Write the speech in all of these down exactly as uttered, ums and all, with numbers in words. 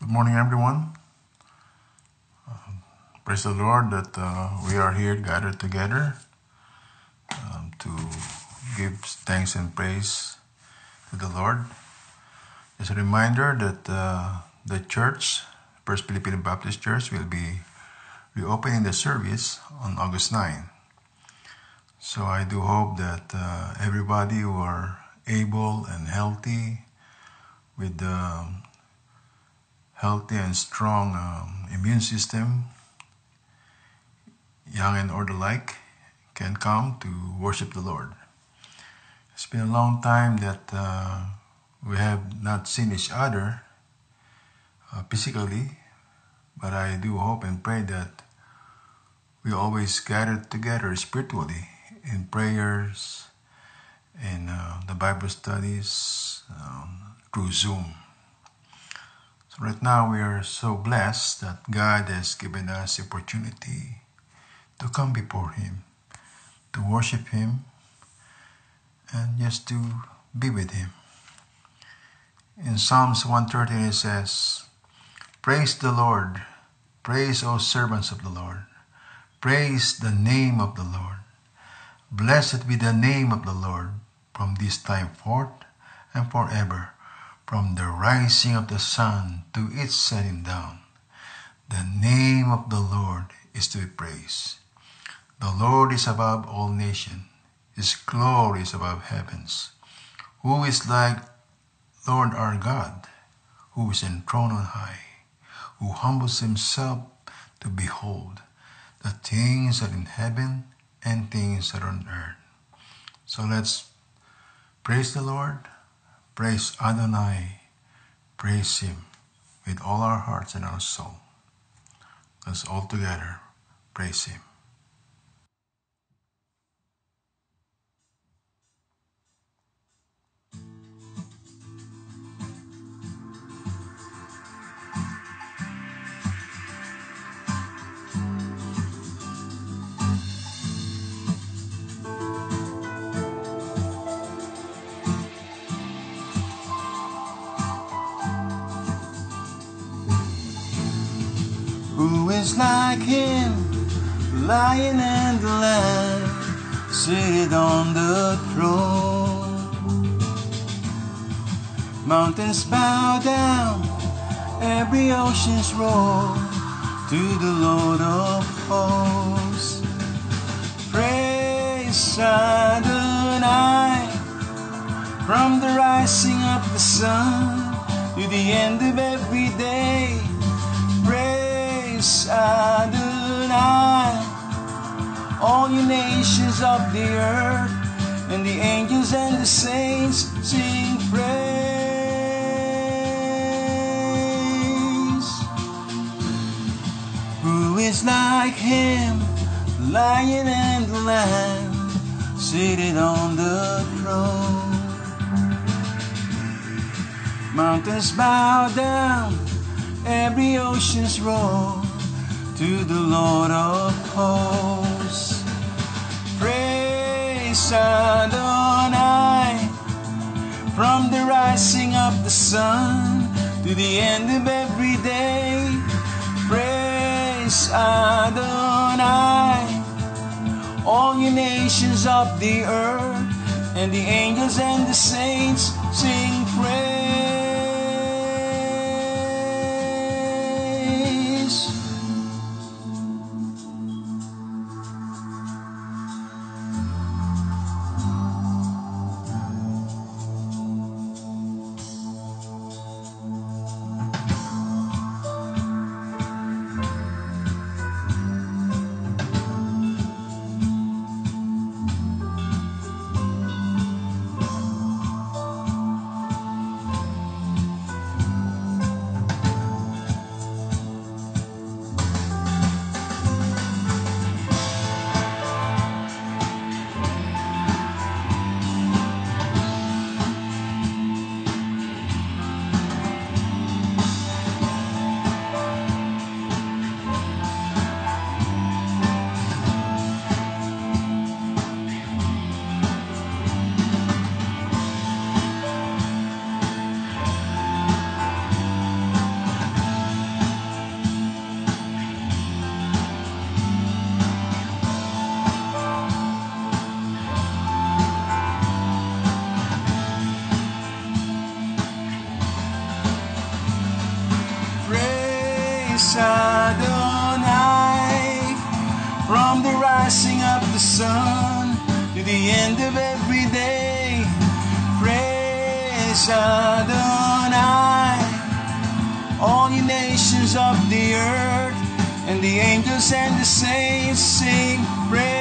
Good morning, everyone. Praise the Lord that uh, we are here gathered together um, to give thanks and praise to the Lord. As a reminder that uh, the church, First Filipino Baptist Church, will be reopening the service on August ninth. So I do hope that uh, everybody who are able and healthy, with the healthy and strong um, immune system, young and old alike, can come to worship the Lord. It's been a long time that uh, we have not seen each other uh, physically, but I do hope and pray that we always gather together spiritually in prayers, in uh, the Bible studies, um, through Zoom. So right now we are so blessed that God has given us the opportunity to come before Him, to worship Him, and just to be with Him. In Psalms one thirteen it says, "Praise the Lord, praise, O servants of the Lord, praise the name of the Lord. Blessed be the name of the Lord from this time forth and forever, from the rising of the sun to its setting down. The name of the Lord is to be praised. The Lord is above all nations. His glory is above heavens. Who is like Lord our God, who is enthroned on high, who humbles himself to behold the things that are in heaven and things that are on earth." So let's praise the Lord, praise Adonai, praise Him with all our hearts and our soul. Let's all together praise Him. Who is like Him, Lion and the Lamb, seated on the throne? Mountains bow down, every ocean's roar to the Lord of hosts. Praise Adonai, from the rising of the sun to the end of every day. Praise Adonai, all you nations of the earth, and the angels and the saints sing praise. Who is like Him, Lion and the Lamb, seated on the throne? Mountains bow down, every ocean's roar to the Lord of hosts. Praise Adonai, from the rising of the sun to the end of every day. Praise Adonai, all you nations of the earth, and the angels and the saints sing praise. rising of the sun to the end of every day. Praise Adonai, all you nations of the earth, and the angels and the saints sing praise.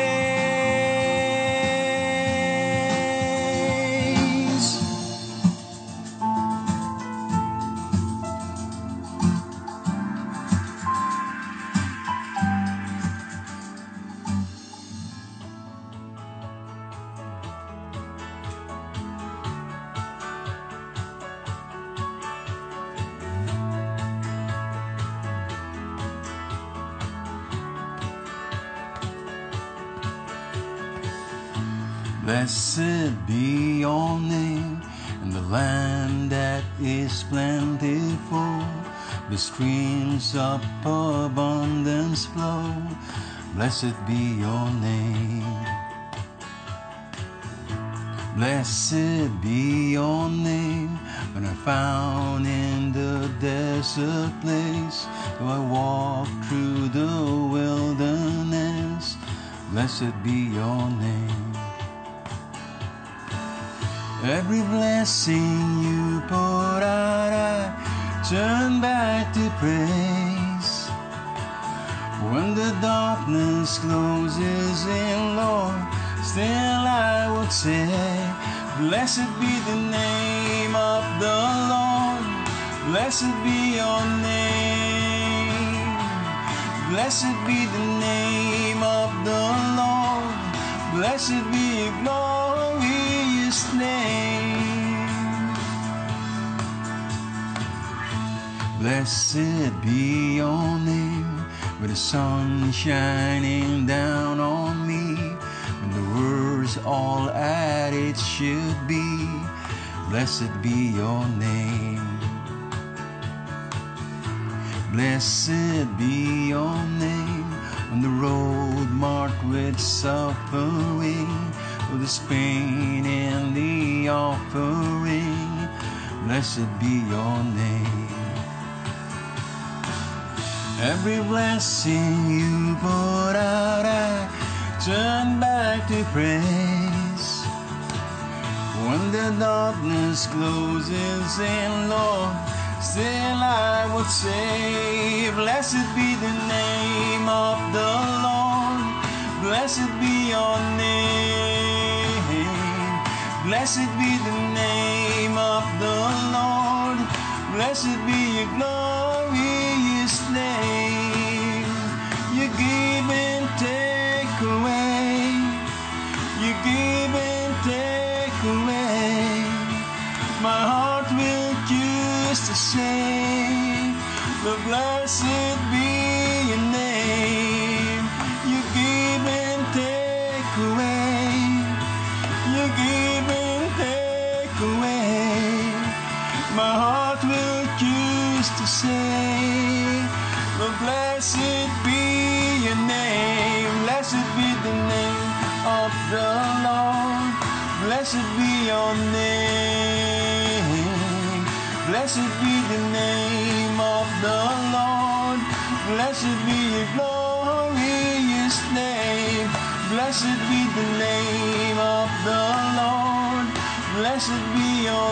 Blessed be your name in the land that is plentiful. The streams of abundance flow. Blessed be your name. Blessed be your name when I'm found in the desert place. Though I walk through the wilderness, blessed be your name. Every blessing you pour out, I turn back to praise. When the darkness closes in, Lord, still I would say, blessed be the name of the Lord. Blessed be your name. Blessed be the name of the Lord. Blessed be your glorious name. Blessed be your name, with the sun shining down on me, when the world's all at it should be. Blessed be your name. Blessed be your name, on the road marked with suffering, with the pain and the offering. Blessed be your name. Every blessing you pour out, I turn back to praise. When the darkness closes in, Lord, still I would say, blessed be the name of the Lord. Blessed be your name. Blessed be the name of the Lord. Blessed be your glorious name. You give and take away. You give and take away. My heart will choose to say, but blessed be your name. You give and take away. You give and take away. My heart will choose to say, but blessed be your name. Blessed be the name of the Lord. Blessed be your name. Blessed be the name of the Lord. Blessed be your glorious name. Blessed be the name of the Lord. Blessed be your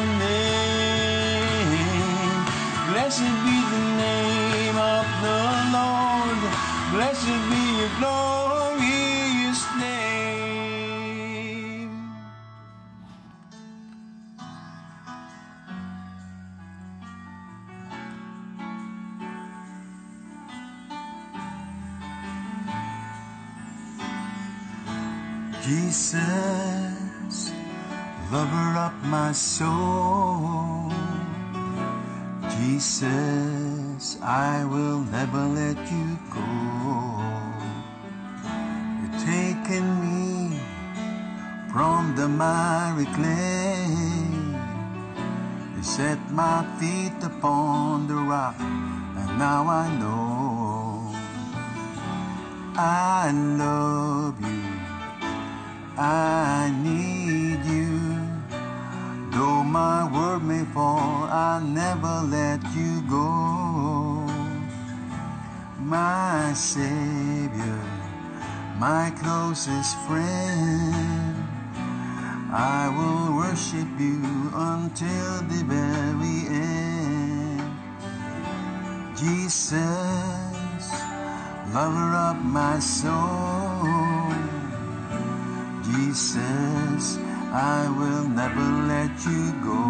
name. Blessed be the name of the Lord. Blessed be your glorious name. Jesus, lover of my soul. Jesus, I will never let you go. You've taken me from the miry clay. You set my feet upon the rock, and now I know I love you. I need you. Though my world may fall, I'll never let you go. My Savior, my closest friend. I will worship you until the very end. Jesus, lover of my soul. Jesus, I will never let you go.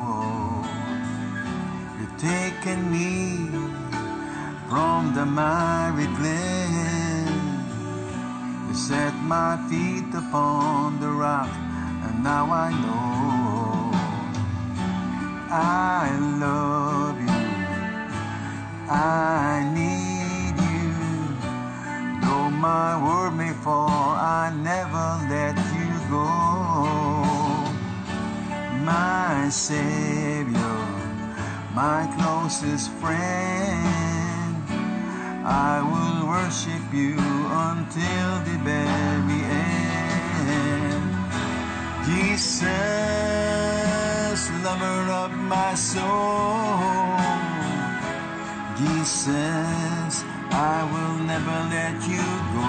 You've taken me from the miry clay. You set my feet upon the rock, and now I know I love you, I need you. Though my world may fall, I never let you go. My Savior, my closest friend, I will worship you until the very end. Jesus, lover of my soul. Jesus, I will never let you go.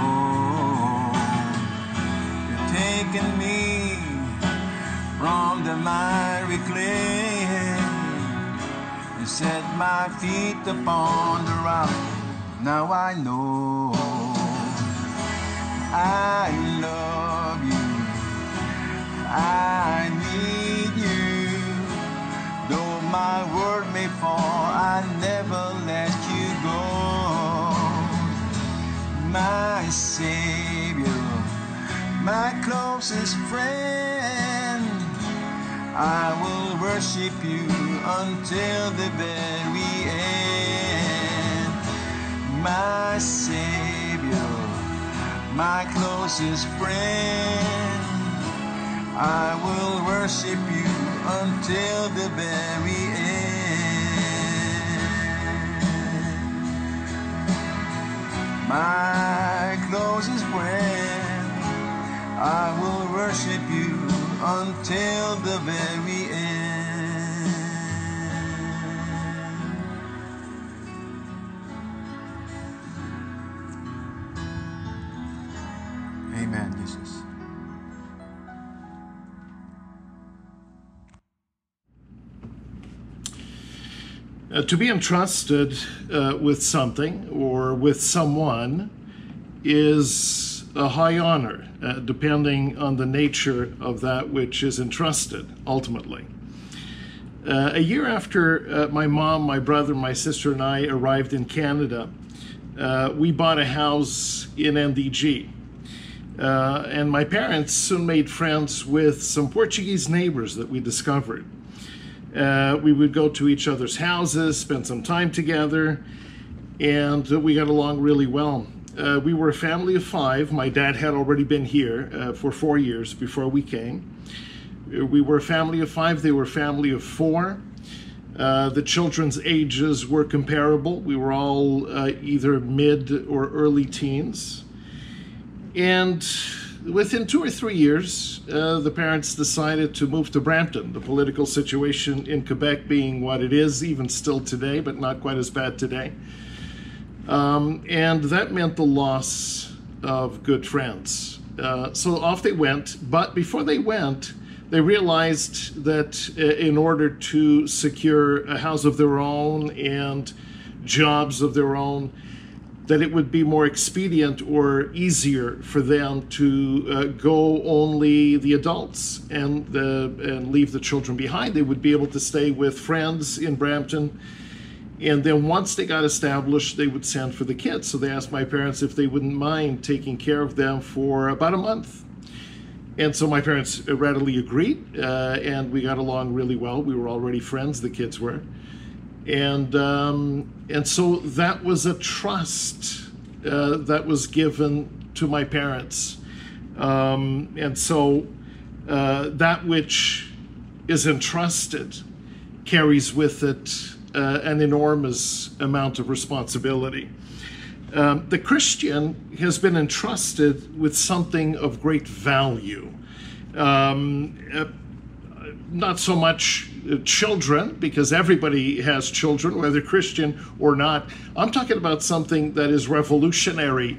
You've taken me from the miry clay. You set my feet upon the rock. Now I know I love you, I need you. Though my world may fall, I never let you go. My Savior, my closest friend, I will worship you until the very end. My Savior, my closest friend, I will worship you until the very end. My closest friend, I will worship you until the very end. Amen, Jesus. Uh, to be entrusted uh, with something or with someone is a high honor, uh, depending on the nature of that which is entrusted, ultimately. Uh, a year after uh, my mom, my brother, my sister, and I arrived in Canada, uh, we bought a house in N D G. Uh, and my parents soon made friends with some Portuguese neighbors that we discovered. Uh, we would go to each other's houses, spend some time together, and uh, we got along really well. Uh, we were a family of five. My dad had already been here uh, for four years before we came. We were a family of five. They were a family of four. Uh, the children's ages were comparable. We were all uh, either mid or early teens. And within two or three years, uh, the parents decided to move to Brampton, the political situation in Quebec being what it is, even still today, but not quite as bad today. Um, and that meant the loss of good friends. Uh, so off they went, but before they went, they realized that uh, in order to secure a house of their own and jobs of their own, that it would be more expedient or easier for them to uh, go only the adults and, the, and leave the children behind. They would be able to stay with friends in Brampton. And then once they got established, they would send for the kids. So they asked my parents if they wouldn't mind taking care of them for about a month. And so my parents readily agreed, uh, and we got along really well. We were already friends, the kids were. And um, and so that was a trust uh, that was given to my parents. Um, and so uh, that which is entrusted carries with it uh, an enormous amount of responsibility. Um, the Christian has been entrusted with something of great value. Um, uh, not so much children, because everybody has children, whether Christian or not. I'm talking about something that is revolutionary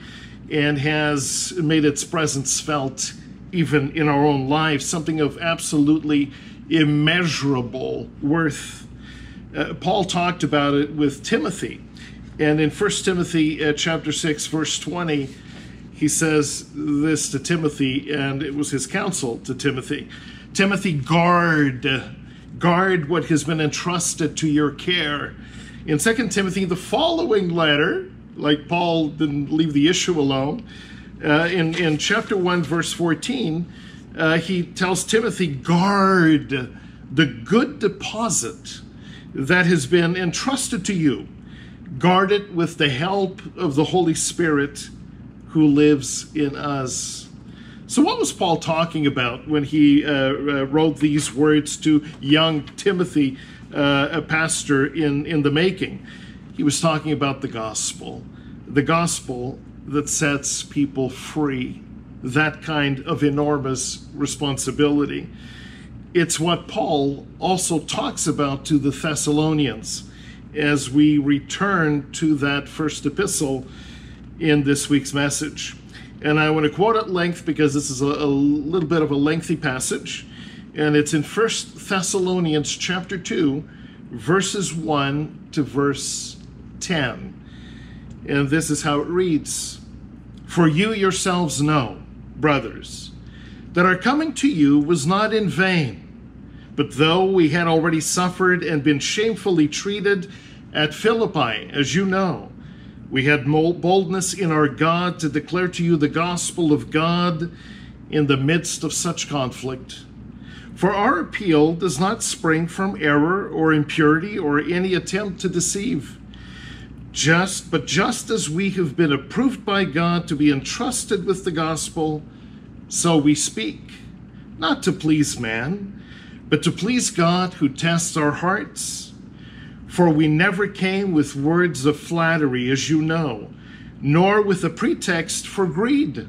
and has made its presence felt even in our own lives, something of absolutely immeasurable worth. Uh, Paul talked about it with Timothy. And in First Timothy uh, chapter six, verse twenty, he says this to Timothy, and it was his counsel to Timothy. Timothy, guard, guard what has been entrusted to your care. In Second Timothy, the following letter, like Paul didn't leave the issue alone, uh, in, in chapter one, verse fourteen, uh, he tells Timothy, guard the good deposit that has been entrusted to you. Guard it with the help of the Holy Spirit who lives in us. So what was Paul talking about when he uh, uh, wrote these words to young Timothy, uh, a pastor in, in the making? He was talking about the gospel, the gospel that sets people free, that kind of enormous responsibility. It's what Paul also talks about to the Thessalonians as we return to that first epistle in this week's message. And I want to quote at length because this is a, a little bit of a lengthy passage, and it's in First Thessalonians chapter two, verses one to verse ten. And this is how it reads. For you yourselves know, brothers, that our coming to you was not in vain. But though we had already suffered and been shamefully treated at Philippi, as you know, we had boldness in our God to declare to you the gospel of God in the midst of such conflict. For our appeal does not spring from error or impurity or any attempt to deceive. Just, but just as we have been approved by God to be entrusted with the gospel, so we speak, not to please man, but to please God who tests our hearts. For we never came with words of flattery, as you know, nor with a pretext for greed.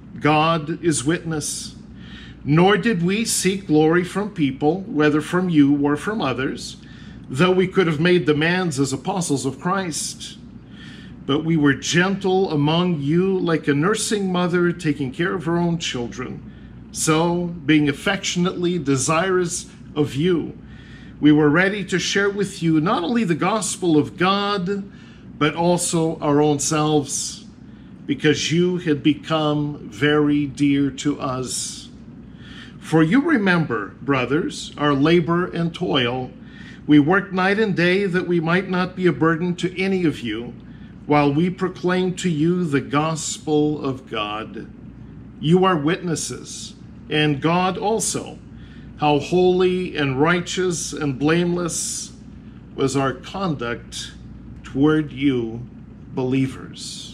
God is witness. Nor did we seek glory from people, whether from you or from others, though we could have made demands as apostles of Christ. But we were gentle among you like a nursing mother taking care of her own children. So, being affectionately desirous of you, we were ready to share with you not only the gospel of God, but also our own selves, because you had become very dear to us. For you remember, brothers, our labor and toil. We worked night and day that we might not be a burden to any of you, while we proclaim to you the gospel of God. You are witnesses, and God also, how holy and righteous and blameless was our conduct toward you, believers.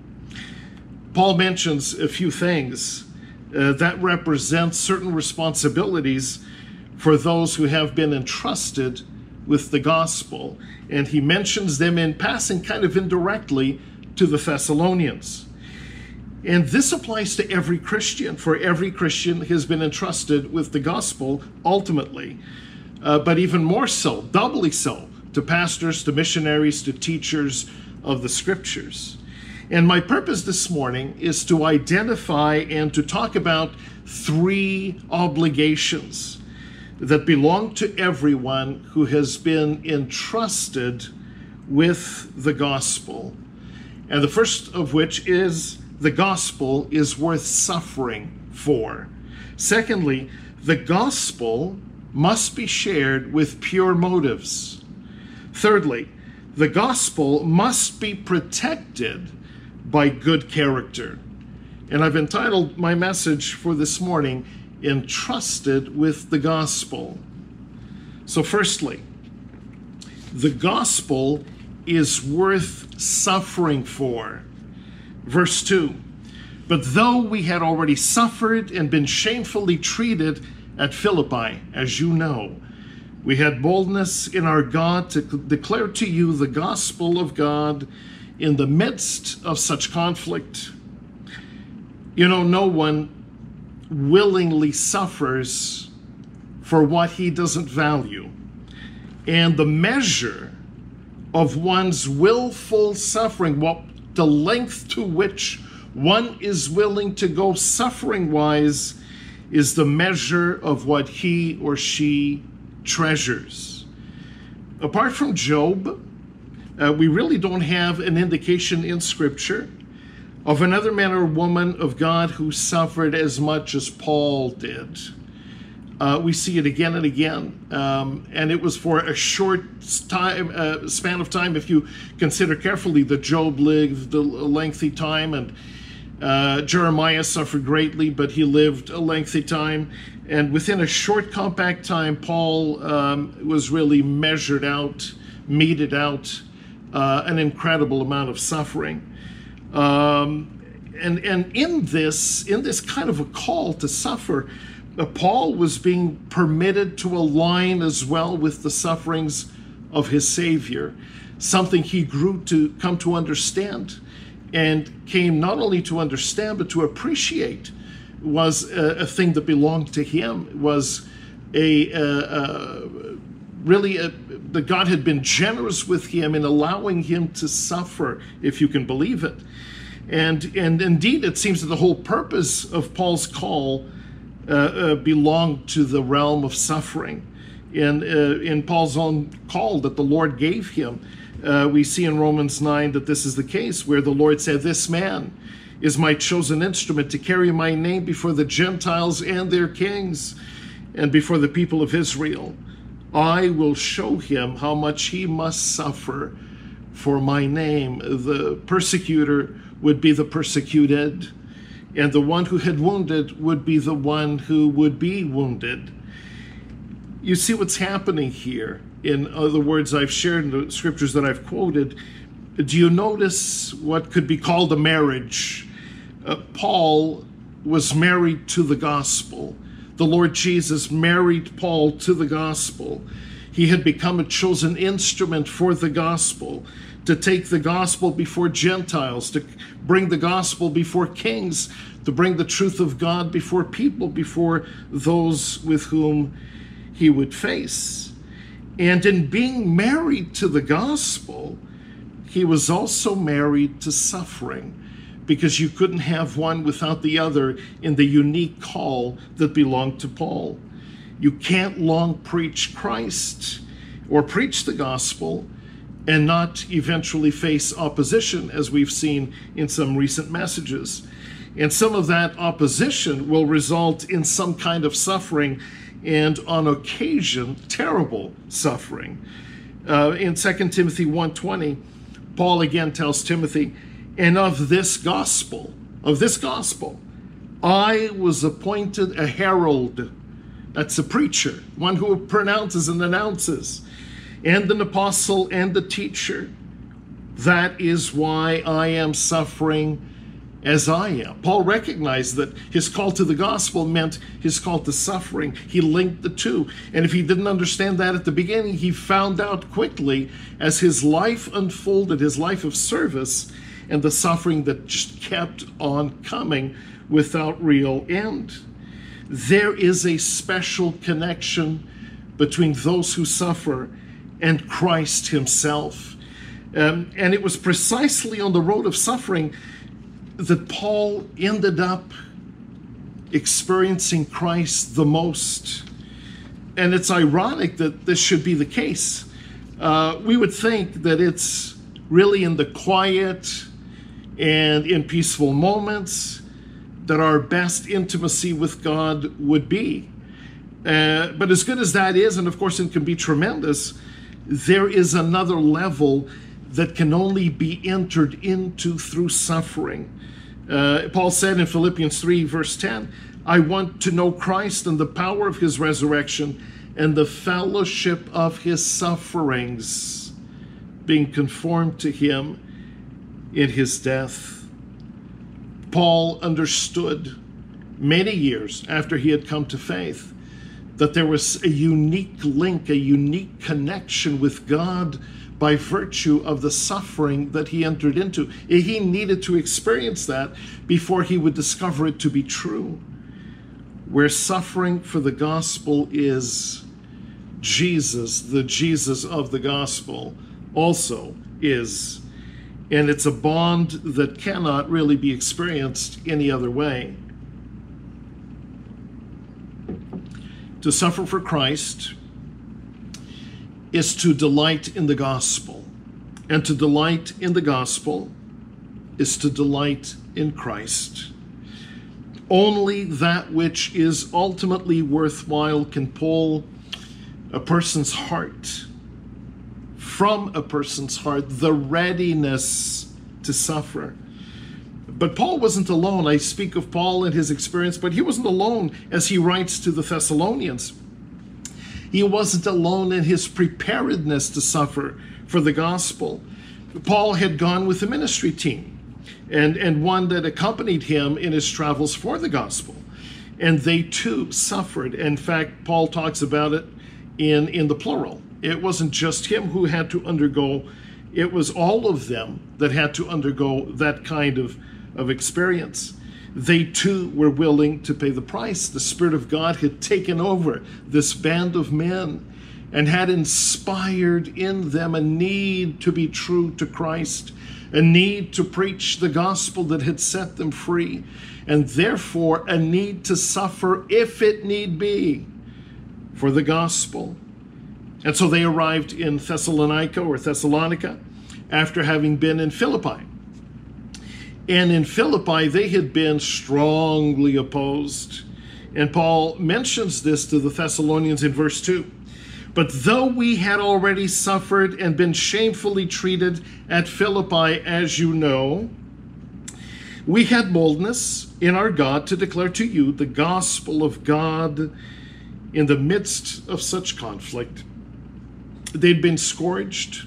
Paul mentions a few things uh, that represent certain responsibilities for those who have been entrusted with the gospel. And he mentions them in passing kind of indirectly to the Thessalonians. And this applies to every Christian, for every Christian has been entrusted with the gospel ultimately, uh, but even more so, doubly so, to pastors, to missionaries, to teachers of the scriptures. And my purpose this morning is to identify and to talk about three obligations that belong to everyone who has been entrusted with the gospel. And the first of which is the gospel is worth suffering for. Secondly, the gospel must be shared with pure motives. Thirdly, the gospel must be protected by good character. And I've entitled my message for this morning, Entrusted with the Gospel. So firstly, the gospel is worth suffering for. Verse two, but though we had already suffered and been shamefully treated at Philippi, as you know, we had boldness in our God to declare to you the gospel of God in the midst of such conflict. You know, no one willingly suffers for what he doesn't value. And the measure of one's willful suffering, what the length to which one is willing to go suffering-wise is the measure of what he or she treasures. Apart from Job, uh, we really don't have an indication in Scripture of another man or woman of God who suffered as much as Paul did. Uh, we see it again and again, um, and it was for a short time, uh, span of time, if you consider carefully that Job lived a lengthy time, and uh, Jeremiah suffered greatly, but he lived a lengthy time. And within a short, compact time, Paul um, was really measured out, meted out uh, an incredible amount of suffering. Um, and, and in this, in this kind of a call to suffer, uh, Paul was being permitted to align as well with the sufferings of his Savior, something he grew to come to understand, and came not only to understand, but to appreciate was a, a thing that belonged to him, was a, a, a really a, that God had been generous with him in allowing him to suffer, if you can believe it. And, and indeed, it seems that the whole purpose of Paul's call uh, uh, belonged to the realm of suffering. In, uh, in Paul's own call that the Lord gave him, uh, we see in Romans nine that this is the case, where the Lord said, "This man is my chosen instrument to carry my name before the Gentiles and their kings and before the people of Israel. I will show him how much he must suffer for my name." The persecutor would be the persecuted, and the one who had wounded would be the one who would be wounded. You see what's happening here in other words I've shared in the scriptures that I've quoted. Do you notice what could be called a marriage? Uh, Paul was married to the gospel. The Lord Jesus married Paul to the gospel. He had become a chosen instrument for the gospel, to take the gospel before Gentiles, to bring the gospel before kings, to bring the truth of God before people, before those with whom he would face. And in being married to the gospel, he was also married to suffering, because you couldn't have one without the other in the unique call that belonged to Paul. You can't long preach Christ or preach the gospel and not eventually face opposition, as we've seen in some recent messages. And some of that opposition will result in some kind of suffering, and on occasion, terrible suffering. Uh, in Second Timothy one twenty, Paul again tells Timothy, "And of this gospel, of this gospel, I was appointed a herald." That's a preacher, one who pronounces and announces, "and an apostle and a teacher. That is why I am suffering as I am." Paul recognized that his call to the gospel meant his call to suffering. He linked the two. And if he didn't understand that at the beginning, he found out quickly as his life unfolded, his life of service, and the suffering that just kept on coming without real end. There is a special connection between those who suffer and Christ himself. Um, and it was precisely on the road of suffering that Paul ended up experiencing Christ the most. And it's ironic that this should be the case. Uh, we would think that it's really in the quiet and in peaceful moments that our best intimacy with God would be. Uh, but as good as that is, and of course it can be tremendous, there is another level that can only be entered into through suffering. Uh, Paul said in Philippians three, verse ten, "I want to know Christ and the power of his resurrection and the fellowship of his sufferings, being conformed to him in his death." Paul understood many years after he had come to faith that there was a unique link, a unique connection with God by virtue of the suffering that he entered into. He needed to experience that before he would discover it to be true. Where suffering for the gospel is, Jesus, the Jesus of the gospel, also is. And it's a bond that cannot really be experienced any other way. To suffer for Christ is to delight in the gospel. And to delight in the gospel is to delight in Christ. Only that which is ultimately worthwhile can pull a person's heart, from a person's heart, the readiness to suffer. But Paul wasn't alone. I speak of Paul and his experience, but he wasn't alone as he writes to the Thessalonians. He wasn't alone in his preparedness to suffer for the gospel. Paul had gone with a ministry team, and, and one that accompanied him in his travels for the gospel. And they too suffered. In fact, Paul talks about it in, in the plural. It wasn't just him who had to undergo, it was all of them that had to undergo that kind of, of experience. They too were willing to pay the price. The Spirit of God had taken over this band of men and had inspired in them a need to be true to Christ, a need to preach the gospel that had set them free, and therefore a need to suffer, if it need be, for the gospel. And so they arrived in Thessalonica or Thessalonica after having been in Philippi. And in Philippi, they had been strongly opposed. And Paul mentions this to the Thessalonians in verse two. But though we had already suffered and been shamefully treated at Philippi, as you know, we had boldness in our God to declare to you the gospel of God in the midst of such conflict. They'd been scourged,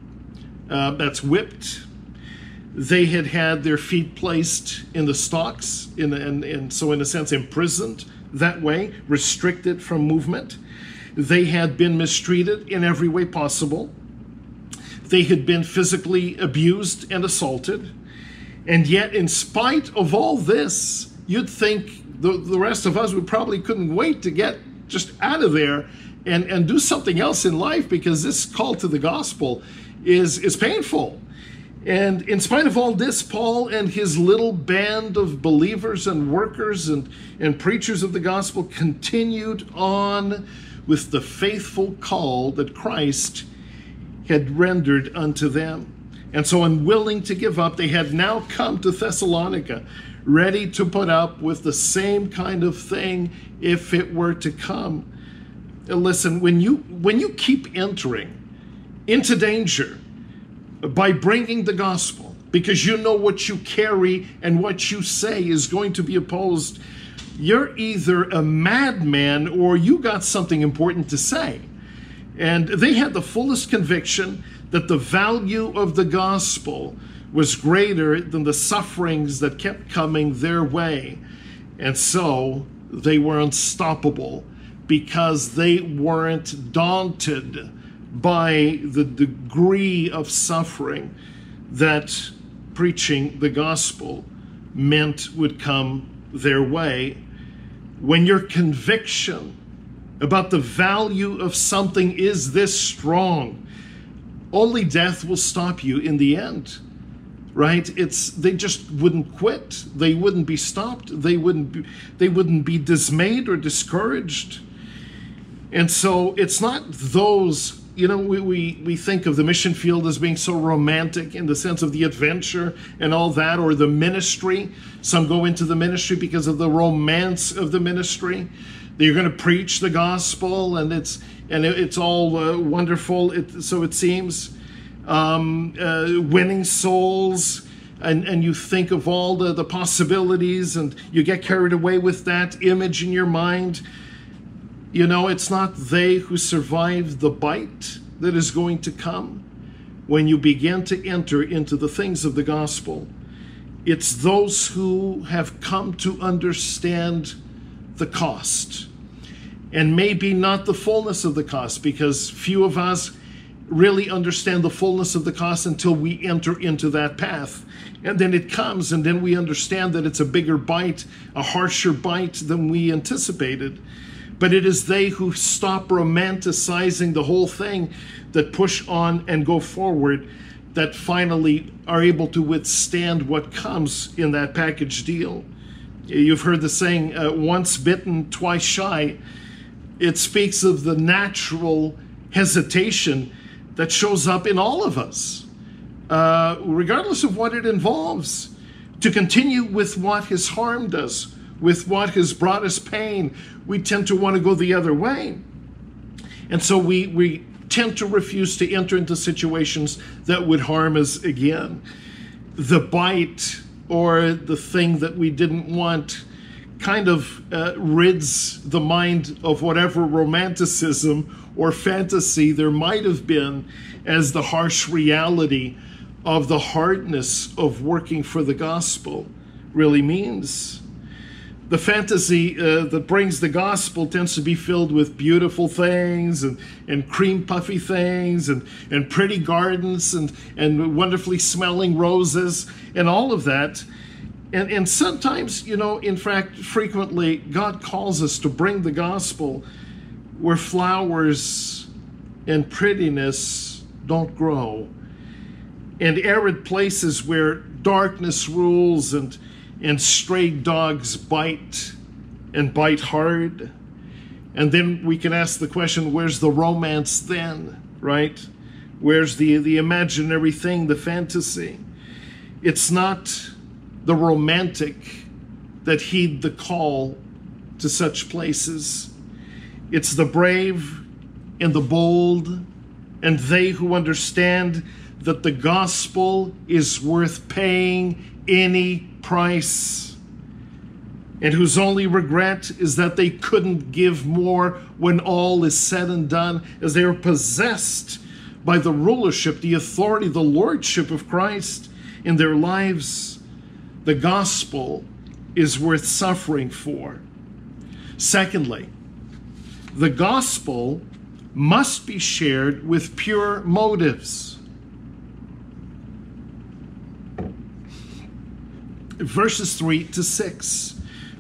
uh, that's whipped. They had had their feet placed in the stocks, in the, and, and so in a sense imprisoned that way, restricted from movement. They had been mistreated in every way possible. They had been physically abused and assaulted. And yet, in spite of all this, you'd think the, the rest of us would probably couldn't wait to get just out of there and, and do something else in life, because this call to the gospel is, is painful. And in spite of all this, Paul and his little band of believers and workers and, and preachers of the gospel continued on with the faithful call that Christ had rendered unto them. And so, unwilling to give up, they had now come to Thessalonica, ready to put up with the same kind of thing if it were to come. Listen, when you, when you keep entering into danger by bringing the gospel, because you know what you carry and what you say is going to be opposed, you're either a madman or you got something important to say. And they had the fullest conviction that the value of the gospel was greater than the sufferings that kept coming their way. And so they were unstoppable, because they weren't daunted by the degree of suffering that preaching the gospel meant would come their way. When your conviction about the value of something is this strong, only death will stop you in the end, right? It's they just wouldn't quit. They wouldn't be stopped. They wouldn't be, they wouldn't be dismayed or discouraged. And so it's not those, you know, we, we, we think of the mission field as being so romantic in the sense of the adventure and all that, or the ministry. Some go into the ministry because of the romance of the ministry. You're going to preach the gospel, and it's and it's all uh, wonderful, it, so it seems. Um, uh, winning souls, and, and you think of all the, the possibilities, and you get carried away with that image in your mind. You know, it's not they who survive the bite that is going to come when you begin to enter into the things of the gospel. It's those who have come to understand the cost, and maybe not the fullness of the cost, because few of us really understand the fullness of the cost until we enter into that path. And then it comes, and then we understand that it's a bigger bite, a harsher bite than we anticipated. But it is they who stop romanticizing the whole thing that push on and go forward that finally are able to withstand what comes in that package deal. You've heard the saying, uh, once bitten, twice shy. It speaks of the natural hesitation that shows up in all of us, uh, regardless of what it involves, to continue with what has harmed us, with what has brought us pain. We tend to want to go the other way. And so we, we tend to refuse to enter into situations that would harm us again. The bite or the thing that we didn't want kind of uh, rids the mind of whatever romanticism or fantasy there might have been as the harsh reality of the hardness of working for the gospel really means. The fantasy uh, that brings the gospel tends to be filled with beautiful things and, and cream puffy things and, and pretty gardens and, and wonderfully smelling roses and all of that. And, and sometimes, you know, in fact, frequently, God calls us to bring the gospel where flowers and prettiness don't grow, and arid places where darkness rules and, and stray dogs bite and bite hard. And then we can ask the question, where's the romance then, right? Where's the, the imaginary thing, the fantasy? It's not the romantic that heed the call to such places. It's the brave and the bold and they who understand that the gospel is worth paying any price, and whose only regret is that they couldn't give more when all is said and done, as they are possessed by the rulership, the authority, the lordship of Christ in their lives. The gospel is worth suffering for. Secondly, the gospel must be shared with pure motives. Verses three to six.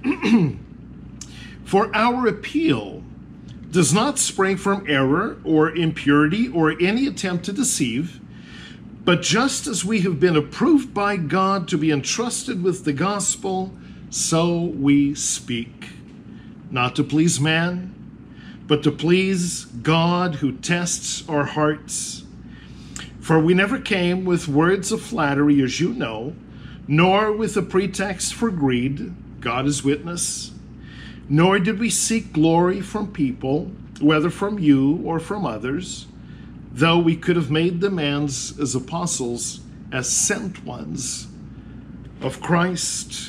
For our appeal does not spring from error or impurity or any attempt to deceive, but just as we have been approved by God to be entrusted with the gospel, so we speak, not to please man, but to please God who tests our hearts. For we never came with words of flattery, as you know, nor with a pretext for greed, God is witness, nor did we seek glory from people, whether from you or from others, though we could have made demands as apostles, as sent ones of Christ.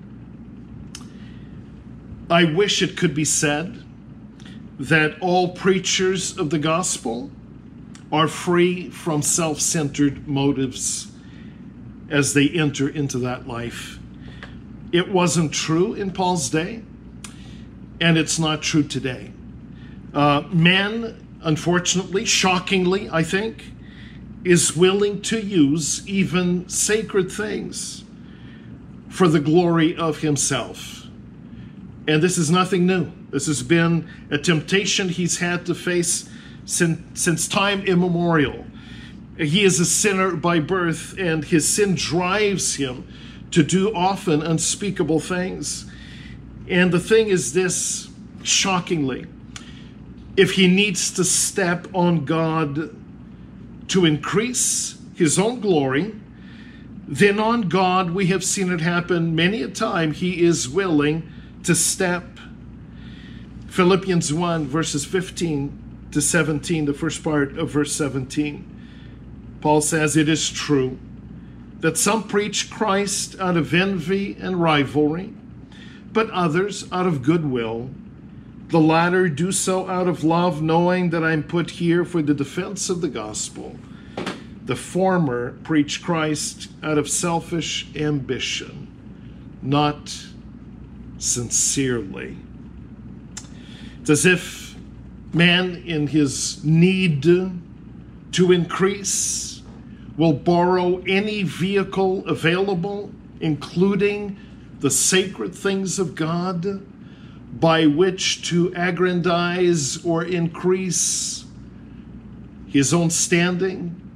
I wish it could be said that all preachers of the gospel are free from self-centered motives as they enter into that life. It wasn't true in Paul's day, and it's not true today. Uh, man, unfortunately, shockingly, I think, is willing to use even sacred things for the glory of himself. And this is nothing new. This has been a temptation he's had to face since, since time immemorial. He is a sinner by birth, and his sin drives him to do often unspeakable things. And the thing is this, shockingly, if he needs to step on God to increase his own glory, then on God, we have seen it happen many a time, he is willing to step. Philippians one, verses fifteen to seventeen, the first part of verse seventeen. Paul says, it is true that some preach Christ out of envy and rivalry, but others out of goodwill. The latter do so out of love, knowing that I'm put here for the defense of the gospel. The former preach Christ out of selfish ambition, not sincerely. It's as if man, in his need to increase, will borrow any vehicle available, including the sacred things of God, by which to aggrandize or increase his own standing,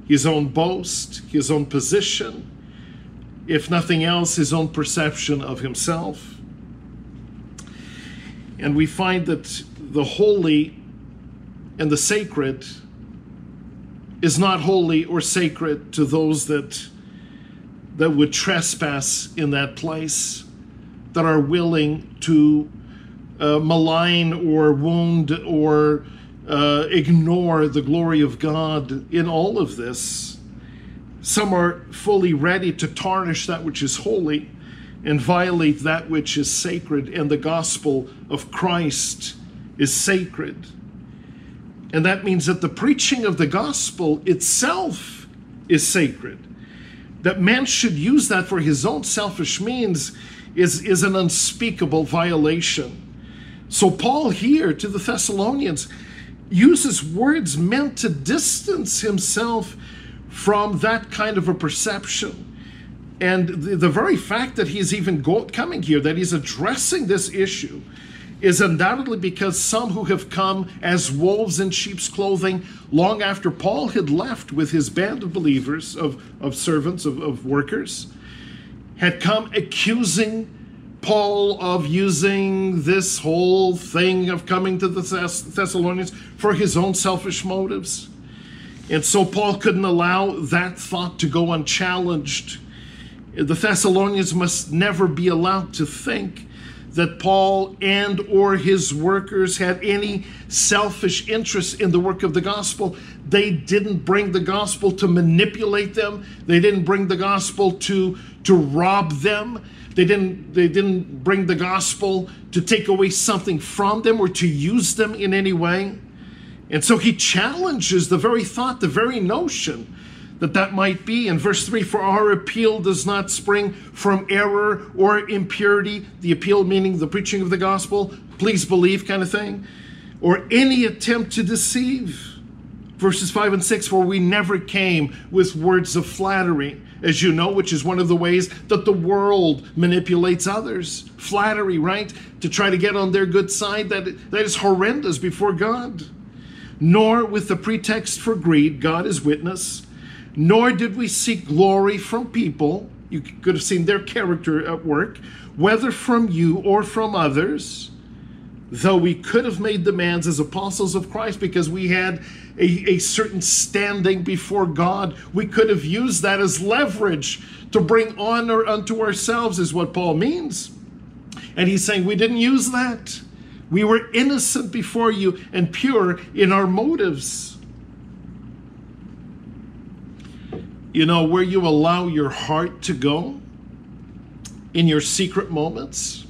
his own boast, his own position, if nothing else, his own perception of himself. And we find that the holy and the sacred is not holy or sacred to those that, that would trespass in that place, that are willing to uh, malign or wound or uh, ignore the glory of God in all of this. Some are fully ready to tarnish that which is holy and violate that which is sacred, and the gospel of Christ is sacred. And that means that the preaching of the gospel itself is sacred. That man should use that for his own selfish means is, is an unspeakable violation. So Paul here to the Thessalonians uses words meant to distance himself from that kind of a perception. And the, the very fact that he's even go, coming here, that he's addressing this issue, is undoubtedly because some who have come as wolves in sheep's clothing long after Paul had left with his band of believers, of, of servants, of, of workers, had come accusing Paul of using this whole thing of coming to the Thess- Thessalonians for his own selfish motives. And so Paul couldn't allow that thought to go unchallenged. The Thessalonians must never be allowed to think that Paul and or his workers had any selfish interest in the work of the gospel. They didn't bring the gospel to manipulate them. They didn't bring the gospel to, to rob them. They didn't, they didn't bring the gospel to take away something from them or to use them in any way. And so he challenges the very thought, the very notion that that might be. In verse three, for our appeal does not spring from error or impurity, the appeal meaning the preaching of the gospel, please believe kind of thing, or any attempt to deceive. Verses five and six, for we never came with words of flattery, as you know, which is one of the ways that the world manipulates others. Flattery, right? To try to get on their good side, that, that is horrendous before God. Nor with the pretext for greed, God is witness, nor did we seek glory from people. You could have seen their character at work, whether from you or from others, though we could have made demands as apostles of Christ because we had a, a certain standing before God. We could have used that as leverage to bring honor unto ourselves, is what Paul means. And he's saying we didn't use that. We were innocent before you and pure in our motives. You know, where you allow your heart to go in your secret moments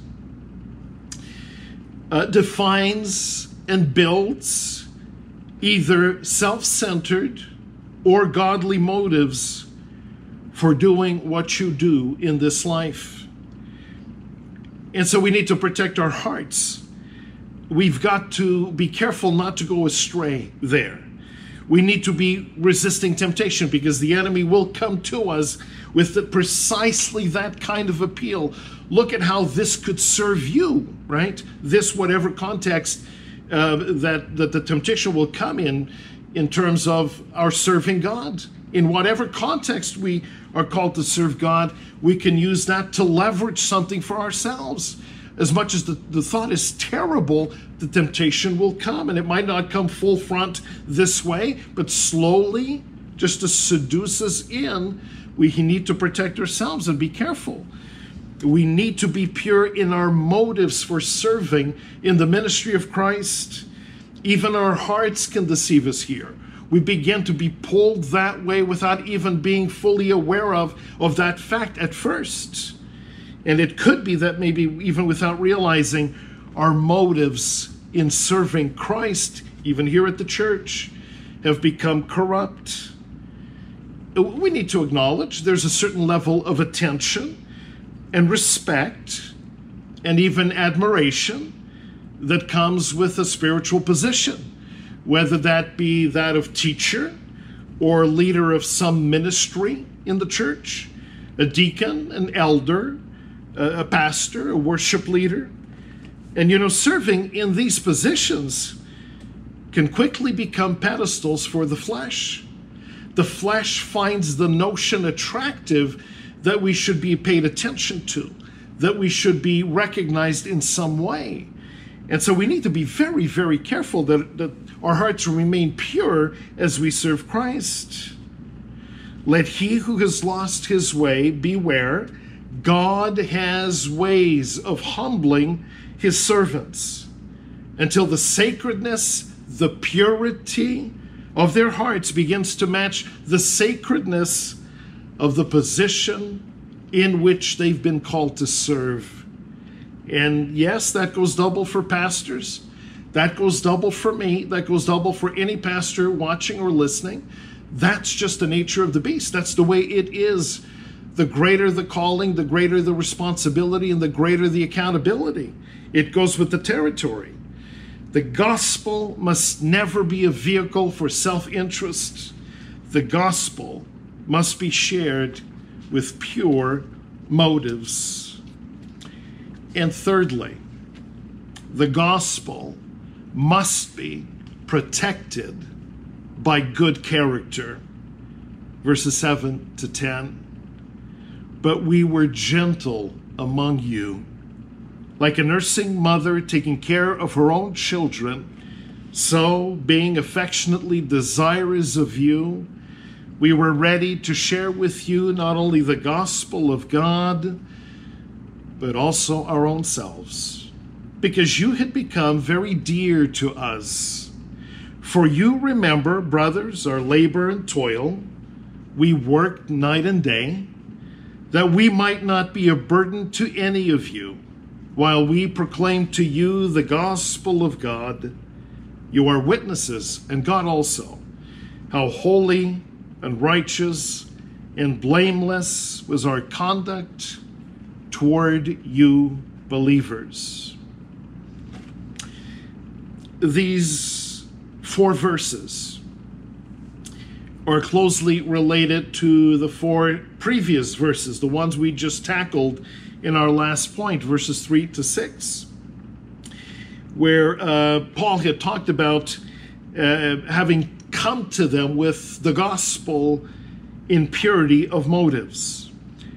uh, defines and builds either self-centered or godly motives for doing what you do in this life. And so we need to protect our hearts. We've got to be careful not to go astray there. We need to be resisting temptation because the enemy will come to us with the, precisely that kind of appeal. Look at how this could serve you, right? This, whatever context uh, that, that the temptation will come in, in terms of our serving God. In whatever context we are called to serve God, we can use that to leverage something for ourselves. As much as the, the thought is terrible, the temptation will come, and it might not come full front this way, but slowly, just to seduce us in, we need to protect ourselves and be careful. We need to be pure in our motives for serving in the ministry of Christ. Even our hearts can deceive us here. We begin to be pulled that way without even being fully aware of, of that fact at first. And it could be that maybe even without realizing, our motives in serving Christ, even here at the church, have become corrupt. We need to acknowledge there's a certain level of attention and respect and even admiration that comes with a spiritual position, whether that be that of teacher or leader of some ministry in the church, a deacon, an elder, a pastor, a worship leader. And you know, serving in these positions can quickly become pedestals for the flesh. The flesh finds the notion attractive that we should be paid attention to, that we should be recognized in some way. And so we need to be very, very careful that, that our hearts remain pure as we serve Christ. Let he who has lost his way beware. God has ways of humbling his servants until the sacredness, the purity of their hearts begins to match the sacredness of the position in which they've been called to serve. And yes, that goes double for pastors. That goes double for me. That goes double for any pastor watching or listening. That's just the nature of the beast. That's the way it is. The greater the calling, the greater the responsibility, and the greater the accountability. It goes with the territory. The gospel must never be a vehicle for self-interest. The gospel must be shared with pure motives. And thirdly, the gospel must be protected by good character. Verses seven to ten. But we were gentle among you, like a nursing mother taking care of her own children. So, being affectionately desirous of you, we were ready to share with you not only the gospel of God, but also our own selves, because you had become very dear to us. For you remember, brothers, our labor and toil. We worked night and day, that we might not be a burden to any of you, while we proclaim to you the gospel of God. You are witnesses, and God also, how holy and righteous and blameless was our conduct toward you believers. These four verses are closely related to the four previous verses, the ones we just tackled in our last point, verses three to six, where uh, Paul had talked about uh, having come to them with the gospel in purity of motives.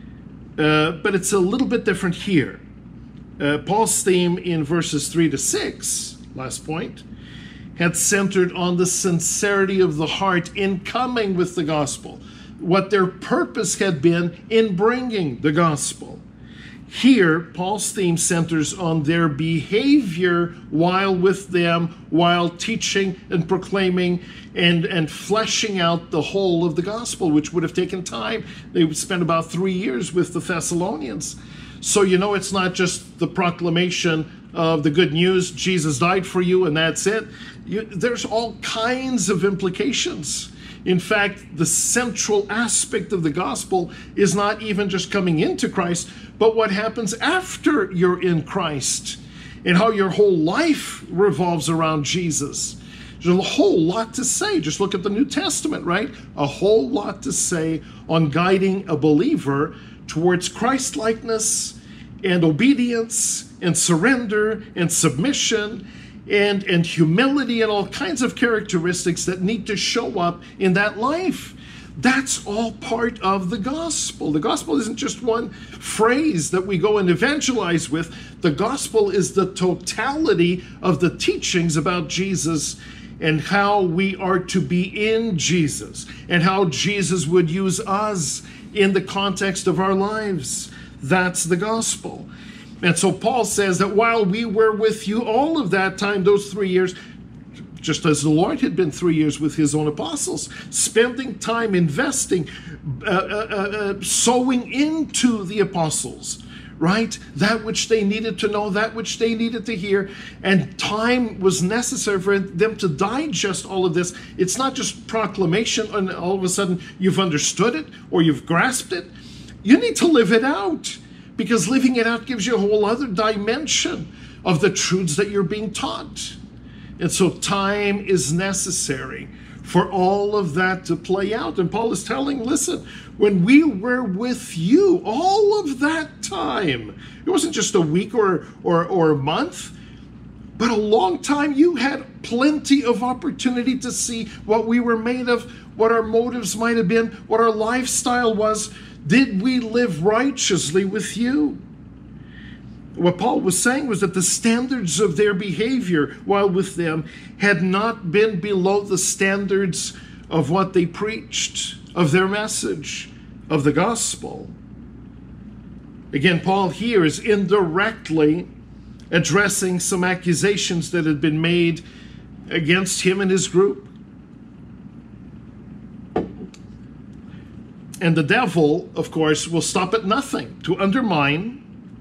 Uh, but it's a little bit different here. Uh, Paul's theme in verses three to six, last point, had centered on the sincerity of the heart in coming with the gospel, what their purpose had been in bringing the gospel. Here, Paul's theme centers on their behavior while with them, while teaching and proclaiming and, and fleshing out the whole of the gospel, which would have taken time. They would spend about three years with the Thessalonians. So, you know, it's not just the proclamation of the good news, Jesus died for you, and that's it. You, there's all kinds of implications. In fact, the central aspect of the gospel is not even just coming into Christ, but what happens after you're in Christ and how your whole life revolves around Jesus. There's a whole lot to say. Just look at the New Testament, right? A whole lot to say on guiding a believer towards Christ-likeness and obedience and surrender and submission and, and humility and all kinds of characteristics that need to show up in that life. That's all part of the gospel. The gospel isn't just one phrase that we go and evangelize with. The gospel is the totality of the teachings about Jesus and how we are to be in Jesus and how Jesus would use us in the context of our lives. That's the gospel. And so Paul says that while we were with you all of that time, those three years, just as the Lord had been three years with his own apostles, spending time investing, uh, uh, uh, sowing into the apostles, right? That which they needed to know, that which they needed to hear. And time was necessary for them to digest all of this. It's not just proclamation and all of a sudden you've understood it or you've grasped it. You need to live it out, because living it out gives you a whole other dimension of the truths that you're being taught. And so time is necessary for all of that to play out. And Paul is telling, listen, when we were with you, all of that time, it wasn't just a week or, or, or a month, but a long time. You had plenty of opportunity to see what we were made of, what our motives might have been, what our lifestyle was. Did we live righteously with you? What Paul was saying was that the standards of their behavior while with them had not been below the standards of what they preached, of their message, of the gospel. Again, Paul here is indirectly addressing some accusations that had been made against him and his group. And the devil, of course, will stop at nothing to undermine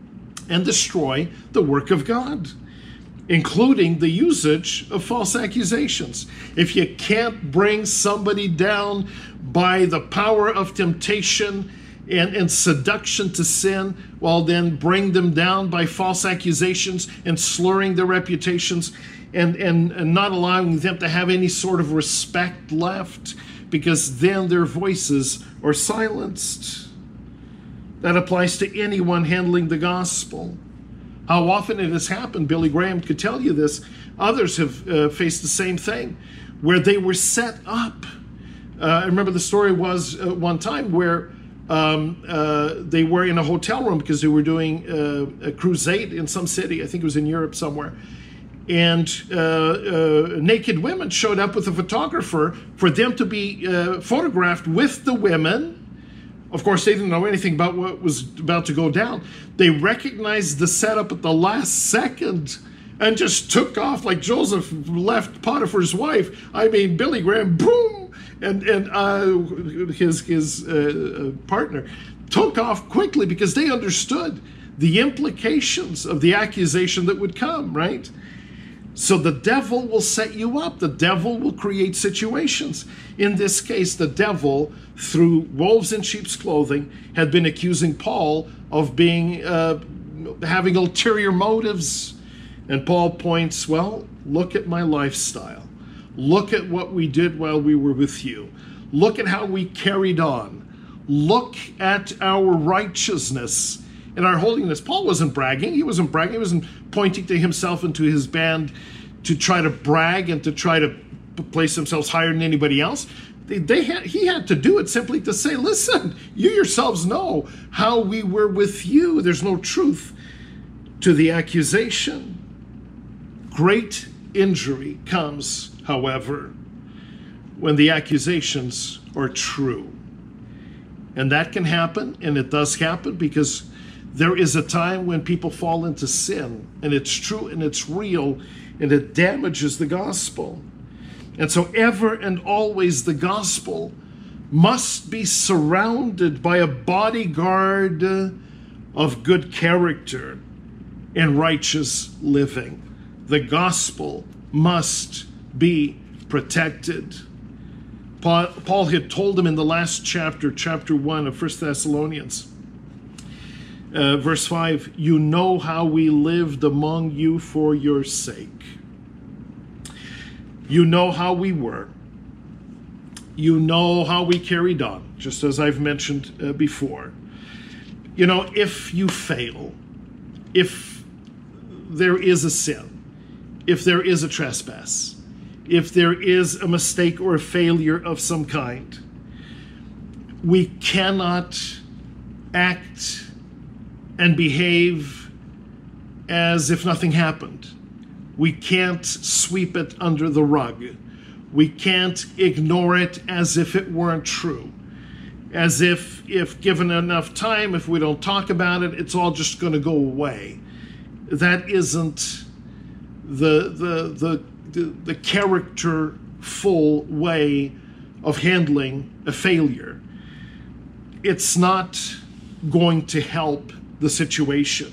and destroy the work of God, including the usage of false accusations. If you can't bring somebody down by the power of temptation and, and seduction to sin, well, then bring them down by false accusations and slurring their reputations and, and, and not allowing them to have any sort of respect left, because then their voices are silenced. That applies to anyone handling the gospel. How often it has happened, Billy Graham could tell you this, others have uh, faced the same thing, where they were set up. Uh, I remember the story was uh, one time where um, uh, they were in a hotel room because they were doing uh, a crusade in some city, I think it was in Europe somewhere, and uh, uh, naked women showed up with a photographer for them to be uh, photographed with the women. Of course, they didn't know anything about what was about to go down. They recognized the setup at the last second and just took off like Joseph left Potiphar's wife. I mean, Billy Graham, boom, and and uh, his his uh, partner took off quickly because they understood the implications of the accusation that would come, right? So the devil will set you up. The devil will create situations. In this case, the devil, through wolves in sheep's clothing, had been accusing Paul of being uh, having ulterior motives. And Paul points, well, look at my lifestyle. Look at what we did while we were with you. Look at how we carried on. Look at our righteousness and our holiness. Paul wasn't bragging. He wasn't bragging. He wasn't pointing to himself and to his band to try to brag and to try to place themselves higher than anybody else. They, they had, he had to do it simply to say, listen, you yourselves know how we were with you. There's no truth to the accusation. Great injury comes, however, when the accusations are true. And that can happen, and it does happen, because there is a time when people fall into sin, and it's true and it's real, and it damages the gospel. And so ever and always the gospel must be surrounded by a bodyguard of good character and righteous living. The gospel must be protected. Paul, Paul had told them in the last chapter, chapter one of First Thessalonians, Uh, verse five, you know how we lived among you for your sake. You know how we were. You know how we carried on, just as I've mentioned uh, before. You know, if you fail, if there is a sin, if there is a trespass, if there is a mistake or a failure of some kind, we cannot act and behave as if nothing happened. We can't sweep it under the rug. We can't ignore it as if it weren't true. As if, if given enough time, if we don't talk about it, it's all just going to go away. That isn't the, the, the, the, the character-full way of handling a failure. It's not going to help the situation.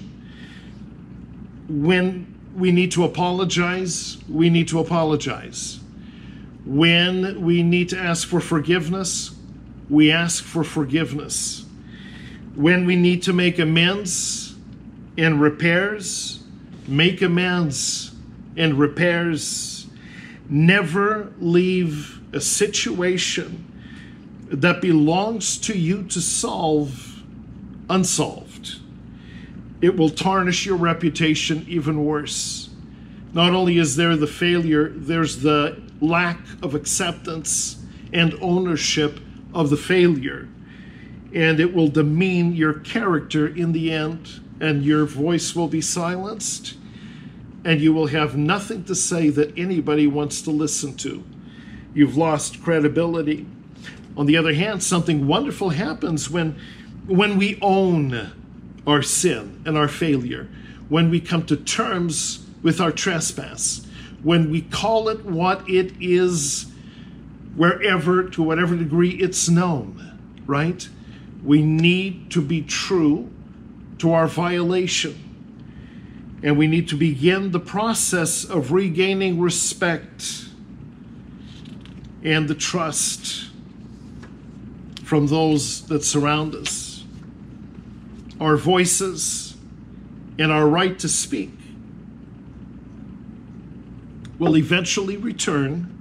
When we need to apologize, we need to apologize. When we need to ask for forgiveness, we ask for forgiveness. When we need to make amends and repairs, make amends and repairs. Never leave a situation that belongs to you to solve unsolved. It will tarnish your reputation even worse. Not only is there the failure, there's the lack of acceptance and ownership of the failure. And it will demean your character in the end, and your voice will be silenced, and you will have nothing to say that anybody wants to listen to. You've lost credibility. On the other hand, something wonderful happens when, when we own our sin and our failure, when we come to terms with our trespass, when we call it what it is, wherever, to whatever degree it's known, right? We need to be true to our violation. And we need to begin the process of regaining respect and the trust from those that surround us. Our voices and our right to speak will eventually return